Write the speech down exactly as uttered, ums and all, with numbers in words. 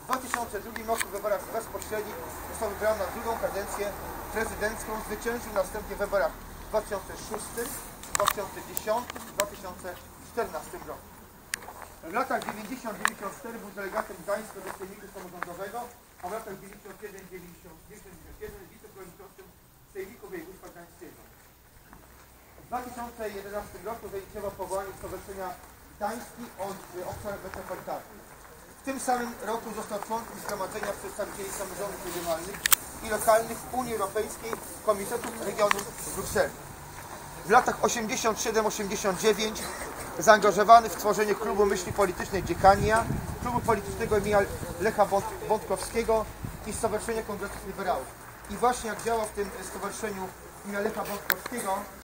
W dwa tysiące drugim roku w wyborach bezpośrednich został wybrany na drugą kadencję prezydencką. Zwyciężył następnie w wyborach w dwa tysiące szóstym, dwa tysiące dziesiątym i dwa tysiące czternastym roku. W latach dziewięćdziesiątym do dziewięćdziesiątego czwartego był delegatem Gdańska do Sejmiku Samorządowego, a w latach dziewięćdziesiątym pierwszym do dziewięćdziesiątego pierwszego wiceprzewodniczącym Sejmiku Województwa Gdańskiego. W dwa tysiące jedenastym roku zainicjował powołanie Stowarzyszenia Gdański Obszar Metropolitalny. W tym samym roku został członkiem Zgromadzenia Przedstawicieli Samorządów Regionalnych i Lokalnych Unii Europejskiej Komitetu Regionów w Brukseli. W latach osiemdziesiątym siódmym do osiemdziesiątego dziewiątego zaangażowany w tworzenie Klubu Myśli Politycznej Dziekania, Klubu Politycznego imienia Lecha Wątkowskiego i Stowarzyszenia Kongresów Liberałów. I właśnie jak działał w tym stowarzyszeniu imienia Lecha Wątkowskiego,